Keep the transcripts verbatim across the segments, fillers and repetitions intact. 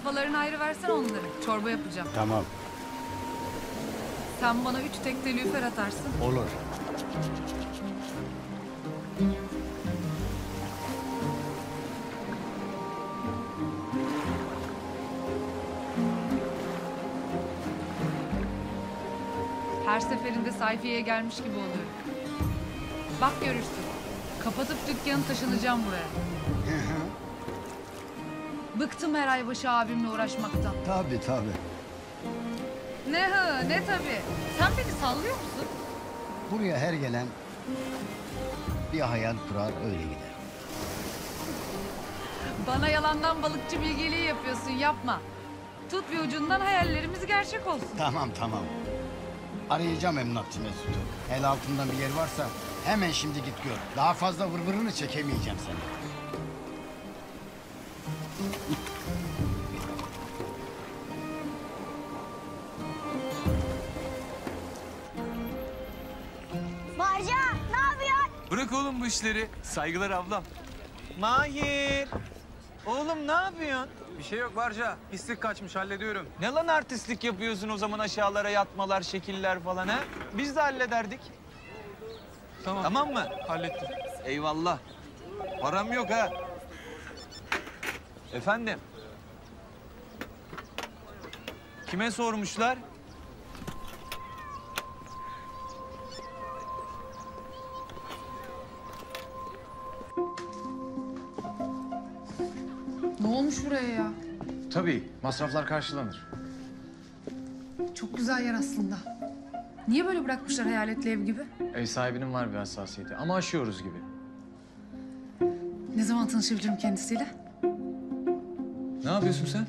Kafalarını ayrı versen onları. Çorba yapacağım. Tamam. Sen bana üç tekne lüfer atarsın. Olur. Her seferinde sayfiyeye gelmiş gibi oluyorum. Bak görürsün. Kapatıp dükkanı taşınacağım buraya. Bıktım her ay başı abimle uğraşmaktan. Tabii tabii. Ne hı ne tabii. Sen beni sallıyor musun? Buraya her gelen bir hayal kurar öyle gider. Bana yalandan balıkçı bilgeliği yapıyorsun, yapma. Tut bir ucundan hayallerimiz gerçek olsun. Tamam tamam. Arayacağım emlakçı Mesut'u. El altından bir yer varsa hemen şimdi git gör. Daha fazla vırvırını çekemeyeceğim seni. Barca, ne yapıyorsun? Bırak oğlum bu işleri. Saygılar ablam. Mahir! Oğlum ne yapıyorsun? Bir şey yok Barca. Pislik kaçmış, hallediyorum. Ne lan artistlik yapıyorsun o zaman aşağılara yatmalar, şekiller falan ha? Biz de hallederdik. Tamam. Tamam mı? Hallettim. Eyvallah. Param yok ha. Efendim? Kime sormuşlar? Ne olmuş buraya ya? Tabii, masraflar karşılanır. Çok güzel yer aslında. Niye böyle bırakmışlar hayaletli ev gibi? Ev sahibinin var bir hassasiyeti ama aşıyoruz gibi. Ne zaman tanışabilirim kendisiyle? Ne yapıyorsun sen?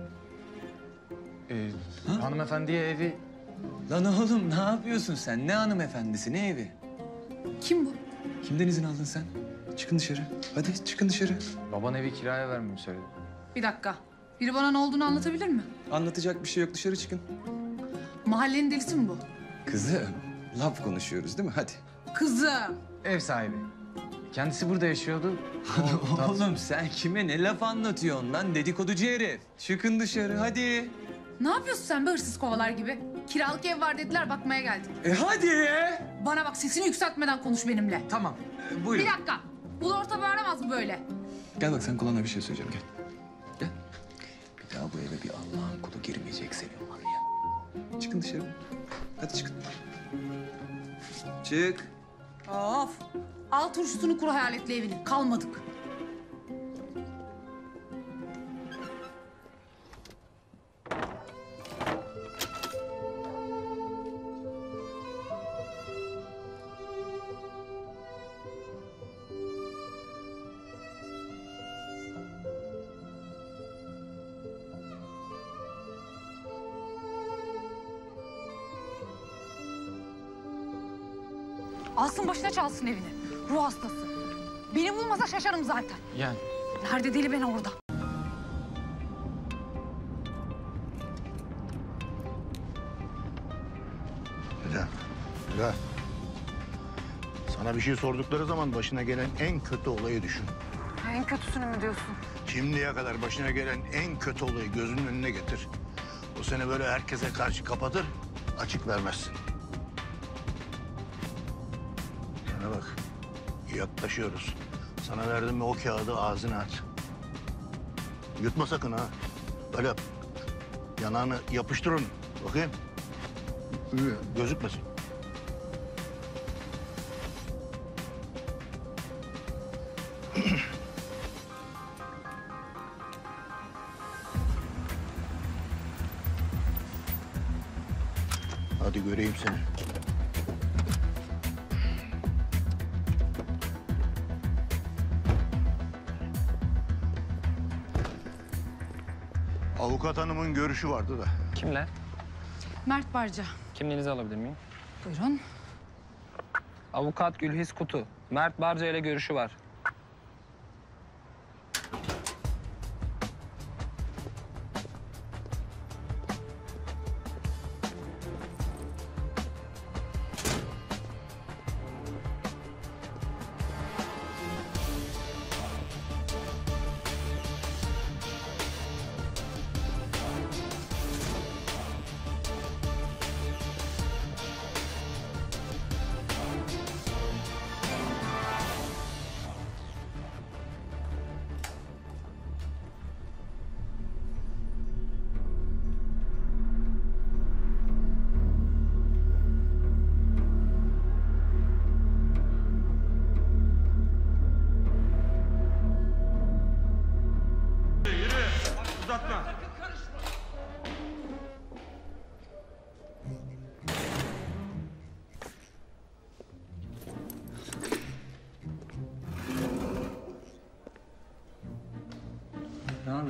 Ee, hanımefendiye evi... Lan oğlum ne yapıyorsun sen? Ne hanımefendisi, ne evi? Kim bu? Kimden izin aldın sen? Çıkın dışarı. Hadi çıkın dışarı. Baban evi kiraya vermemi söyledi. Bir dakika. Biri bana ne olduğunu anlatabilir mi? Anlatacak bir şey yok, dışarı çıkın. Mahallenin delisi mi bu? Kızım, laf konuşuyoruz değil mi? Hadi. Kızım. Ev sahibi. Kendisi burada yaşıyordu. O tat- Oğlum sen kime ne laf anlatıyorsun lan dedikoducu herif? Çıkın dışarı hadi. Ne yapıyorsun sen be hırsız kovalar gibi? Kiralık ev var dediler, bakmaya geldim. E hadi. Bana bak, sesini yükseltmeden konuş benimle. Tamam e, buyurun. Bir dakika. Ulu orta bağıramaz mı böyle? Gel bak, sen kulağına bir şey söyleyeceğim, gel. Gel. Bir daha bu eve bir Allah'ın kulu girmeyecek senin var ya. Çıkın dışarı. Hadi çıkın. Çık. Of. Al turşusunu kur hayaletli evini. Kalmadık. Alsın başına çalsın evini. Ruh hastası. Beni bulmasa şaşarım zaten. Yani. Nerede deli ben orada. Güzel, güzel. Sana bir şey sordukları zaman başına gelen en kötü olayı düşün. En kötüsünü mü diyorsun? Şimdiye kadar başına gelen en kötü olayı gözünün önüne getir. O seni böyle herkese karşı kapatır, açık vermezsin. Sana bak, yaklaşıyoruz. Sana verdim mi o kağıdı ağzına at. Yutma sakın ha. Böyle yap. Yanağını yapıştır onu. Bakayım. Gözükmesin. Hadi göreyim seni. Avukat hanımın görüşü vardı da. Kimle? Mert Barca. Kimliğinizi alabilir miyim? Buyurun. Avukat Gülhis Kutu. Mert Barca ile görüşü var.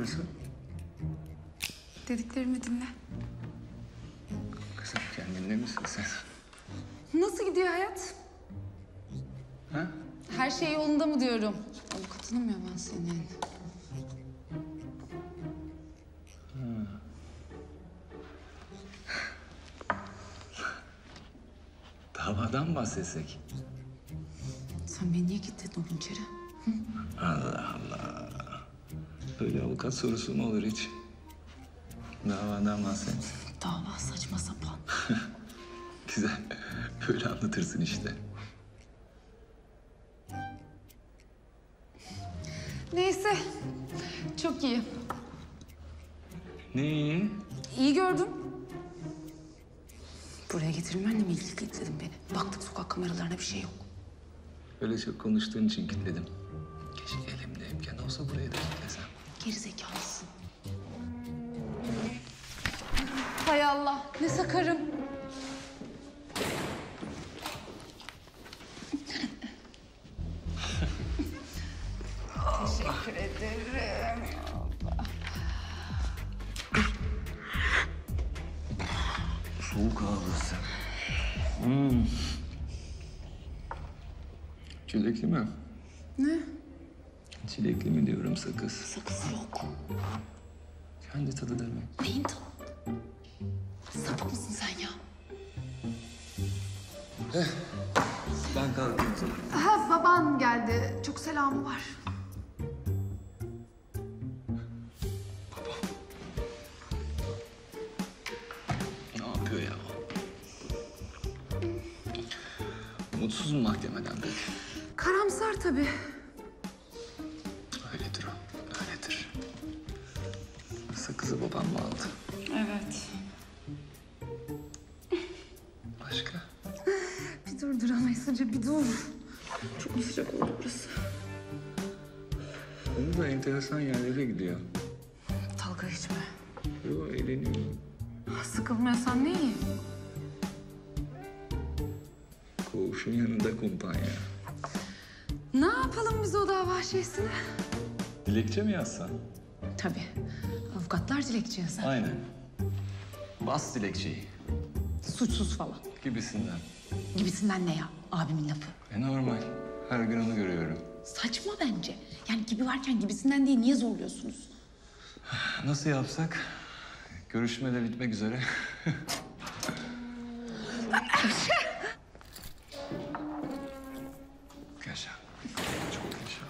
burası? Dediklerimi dinle. Kızım kendinde misin sen? Nasıl gidiyor hayat? Ha? Her şey yolunda mı diyorum? Avukatınım ya ben senin. Davadan mı bahsetsek? Sen beni niye kilitledin oğlum içeri? Allah Allah. Böyle avukat sorusu mu olur hiç? Davadan bahset. Dava saçma sapan. Güzel. Böyle anlatırsın işte. Neyse. Çok iyi. Ne iyi? İyi gördüm. Buraya getirmenle mi ilgili kilitledin beni? Baktık sokak kameralarına bir şey yok. Öyle çok konuştuğun için kilitledim. Keşke elimde imkan olsa buraya da kilitlesem. Gerizekalısın. Hay Allah, ne sakarım. Teşekkür ederim. Soğuk ağzısı. Hmm. Çilekli mi? Ne? Çilekli mi diyorum sakız. Sakız yok. Kendi tadı demek. Neyin tadı? Sapık mısın sen ya? Ben kalkayım sana. Ha, baban geldi. Çok selamı var. Ne yapıyor ya? Mutsuz mu mahkemeden peki? Karamsar tabii. Öyledir o, öyledir. Sakızı babam mı aldı? Evet. Başka? Bir dur duramayısınca bir dur. Çok mu sıcak oldu burası? Onu da enteresan yerlere gidiyor. Dalga geçme. Yo, eğleniyor. Sıkılmıyorsan ne iyi? Koğuşun yanında kumpanya. Ne yapalım biz o dava şeysini? Dilekçe mi yazsan? Tabii. Avukatlar dilekçe yazar. Aynen. Bas dilekçeyi. Suçsuz falan. Gibisinden. Gibisinden ne ya? Abimin lafı. E normal. Her gün onu görüyorum. Saçma bence. Yani gibi varken gibisinden değil. Niye zorluyorsunuz? Nasıl yapsak? Görüşme de bitmek üzere. Yaşa. Çok yaşa.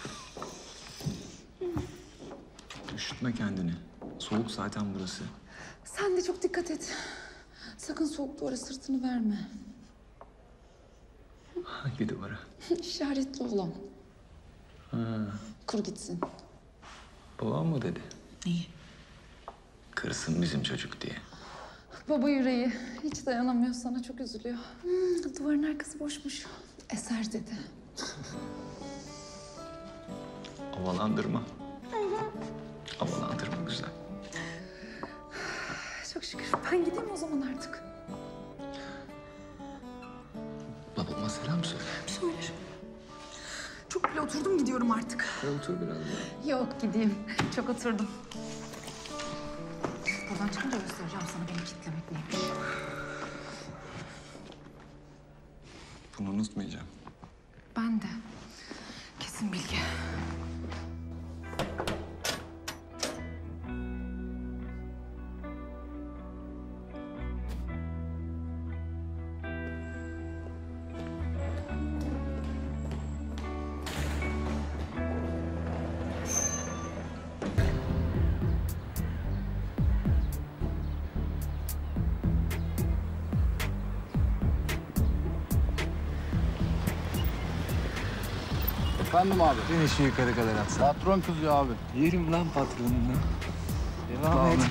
Üşütme kendini. Soğuk zaten burası. Sen de çok dikkat et. Sakın soğuk duvara sırtını verme. Hangi duvara? İşaretli olan. Ha, Kur gitsin. babam mı dedi? İyi. Kırsın bizim çocuk diye. Baba yüreği hiç dayanamıyor sana, çok üzülüyor. Hmm, duvarın arkası boşmuş. Eser dedi. Havalandırma. Havalandırma güzel. Çok şükür. Ben gideyim o zaman artık. Babama selam söyle. Söylerim. Çok bile oturdum, gidiyorum artık. Ya otur biraz daha. Yok, gideyim. Çok oturdum. Buradan çıkınca göstereceğim sana beni kitlemek neymiş. Bunu unutmayacağım. Ben de. Kesin bilgi. Efendim abi. Beni şu yukarı kadar atsan. Patron kızıyor abi. Yerim lan patronunu. Devam et.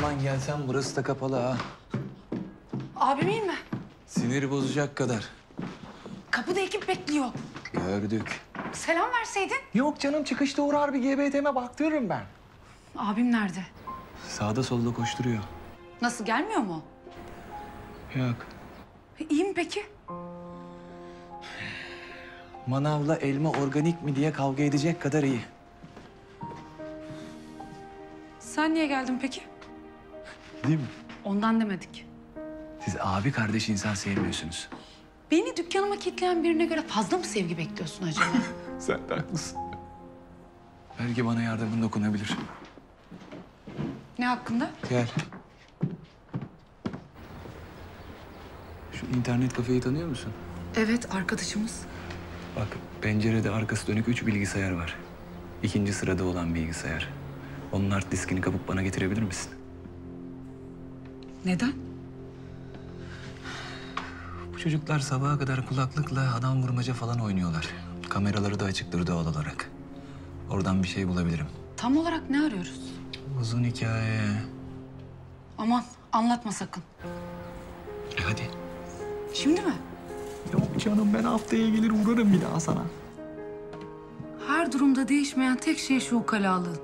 zaman gelsen burası da kapalı ha. Abim iyi mi? Siniri bozacak kadar. Kapıda ekip bekliyor. Gördük. Selam verseydin. Yok canım, çıkışta uğrar bir G B T'me baktırırım ben. Abim nerede? Sağda solda koşturuyor. Nasıl, gelmiyor mu? Yok. İyi mi peki? Manavla elma organik mi diye kavga edecek kadar iyi. Sen niye geldin peki? Değil mi? Ondan demedik. Siz abi kardeş insan sevmiyorsunuz. Beni dükkanıma kilitleyen birine göre fazla mı sevgi bekliyorsun acaba? Sen de haklısın. Belki bana yardımın dokunabilir. Ne hakkında? Gel. Şu internet kafeyi tanıyor musun? Evet, arkadaşımız. Bak, pencerede arkası dönük üç bilgisayar var. İkinci sırada olan bilgisayar. Onun hard diskini kapıp bana getirebilir misin? Neden? Bu çocuklar sabaha kadar kulaklıkla adam vurmaca falan oynuyorlar. Kameraları da açıktır doğal olarak. Oradan bir şey bulabilirim. Tam olarak ne arıyoruz? Uzun hikaye. Aman, anlatma sakın. E hadi. Şimdi mi? Yok canım, ben haftaya gelir uğrarım bir daha sana. Her durumda değişmeyen tek şey şu ukalalığın.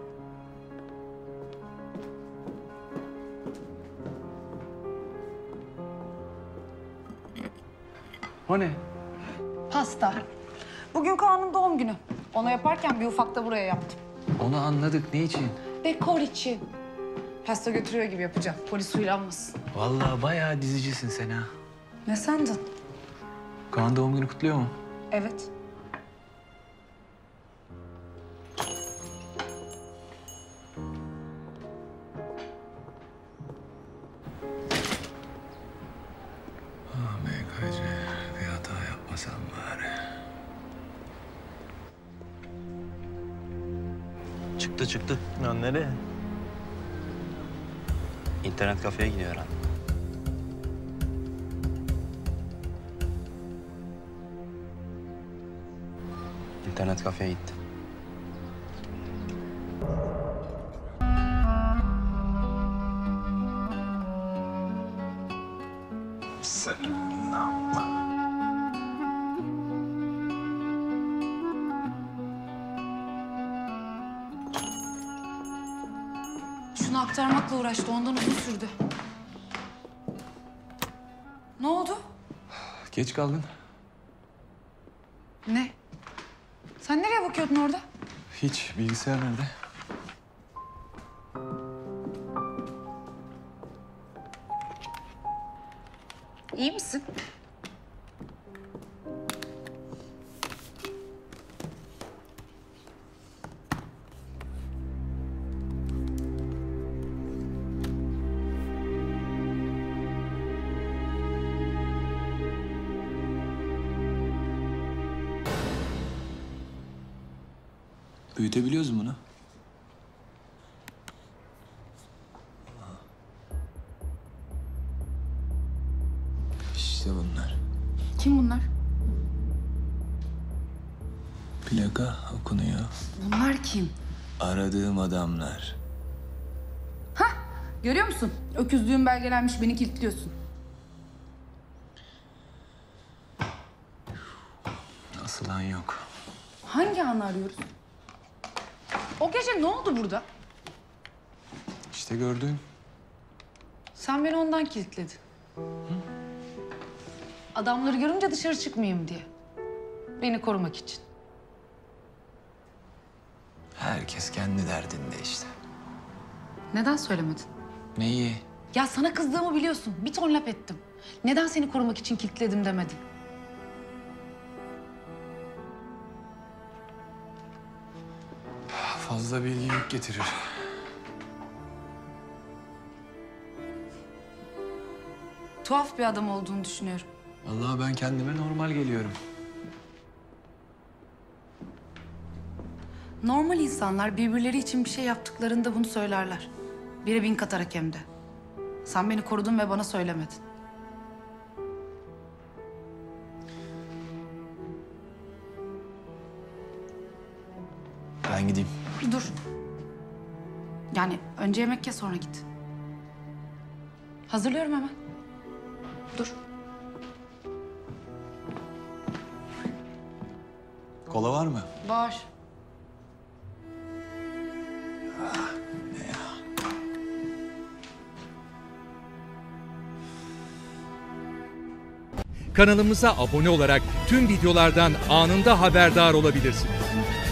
O ne? Pasta. Bugün Kaan'ın doğum günü. Ona yaparken bir ufak da buraya yaptım. Onu anladık. Ne için? Dekor için. Pasta götürüyor gibi yapacağım. Polis huylanmasın. Vallahi bayağı dizicisin sen ha. Ne sandın? Kaan doğum günü kutluyor mu? Evet. Ah M K C, bir hata yapmasam bari. Çıktı çıktı. Lan nereye? İnternet kafeye gidiyor herhalde. İnternet kafeye gitti. Şunu aktarmakla uğraştı. Ondan uzun sürdü. Ne oldu? Geç kaldın. Ne? Sen nereye bakıyordun orada? Hiç. Bilgisayar nerede? İyi misin? Büyütebiliyoruz mu bunu? İşte bunlar. Kim bunlar? Plaka okunuyor. Bunlar kim? Aradığım adamlar. Görüyor musun? Öküzlüğün belgelenmiş, beni kilitliyorsun. Asılan yok. Hangi anı arıyoruz? O gece ne oldu burada? İşte gördün. Sen beni ondan kilitledin. Adamları görünce dışarı çıkmayayım diye. Beni korumak için. Herkes kendi derdinde işte. Neden söylemedin? Neyi? Ya sana kızdığımı biliyorsun. Bir ton laf ettim. Neden seni korumak için kilitledim demedin? Fazla bilgi yük getirir. Tuhaf bir adam olduğunu düşünüyorum. Vallahi ben kendime normal geliyorum. Normal insanlar birbirleri için bir şey yaptıklarında bunu söylerler. Bire bin katarak hem de. Sen beni korudun ve bana söylemedin. Ben gideyim. Dur. Yani önce yemek ye, sonra git. Hazırlıyorum hemen. Dur. Kola var mı? Var. Kanalımıza abone olarak tüm videolardan anında haberdar olabilirsiniz.